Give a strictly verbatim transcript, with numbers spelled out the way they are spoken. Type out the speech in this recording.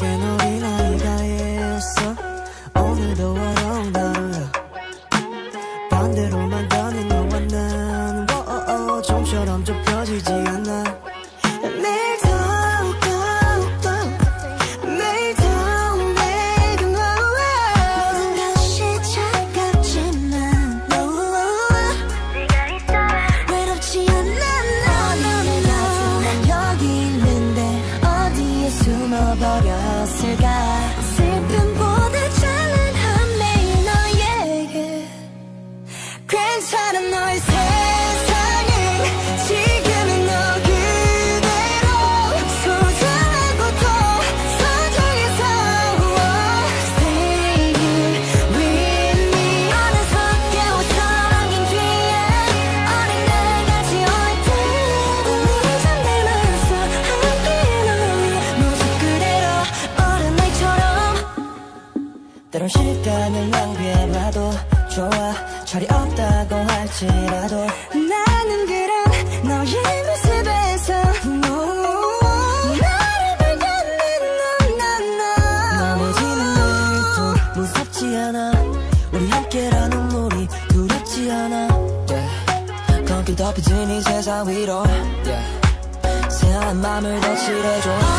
된 어린아이가 있어. 오늘도 어려운 하루야. 반대로만 가는 너와 난 워어어 좀처럼 좁혀지지 않아. 매일 더욱더 매일 더 내게 너와 모든 것이 차갑지만 네가 있어야 외롭지 않아. 너는 같은 난 여기 있는데 어디에 숨어버렸을까. 슬픔보다 찬란한 매일 너에게 괜찮아. 너의 세상에 지금은 너 그대로 소중하고 더 소중해서 Stay here with me. 어느덧 깨워서 안긴 뒤에 어린 날같이 올 때 우리 잠들면서 함께 너의 모습 그대로 어른 나이처럼. 때론 시간을 낭비해봐도 좋아. 철이 없다고 할지라도 나는 그런 너의 모습에서 나를 발견해. 나머지는 일도 무섭지 않아. 우리 함께라는 눈물이 두렵지 않아. yeah. 거기 덮여진 이 세상 위로 yeah. 새하얀 맘을 더 칠해줘.